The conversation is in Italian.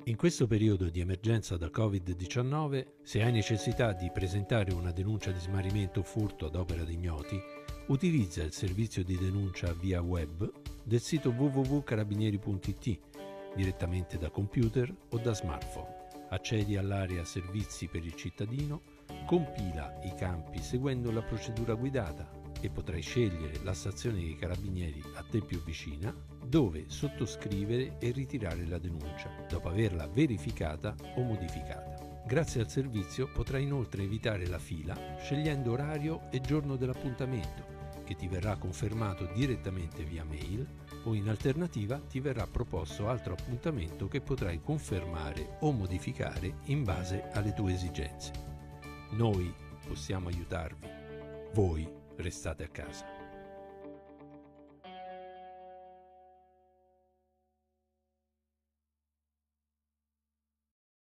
In questo periodo di emergenza da Covid-19, se hai necessità di presentare una denuncia di smarrimento o furto ad opera di ignoti, utilizza il servizio di denuncia via web del sito www.carabinieri.it direttamente da computer o da smartphone. Accedi all'area servizi per il cittadino, compila i campi seguendo la procedura guidata e potrai scegliere la stazione dei carabinieri a te più vicina dove sottoscrivere e ritirare la denuncia dopo averla verificata o modificata. Grazie al servizio potrai inoltre evitare la fila scegliendo orario e giorno dell'appuntamento che ti verrà confermato direttamente via mail o in alternativa ti verrà proposto altro appuntamento che potrai confermare o modificare in base alle tue esigenze. Noi possiamo aiutarvi, voi restate a casa.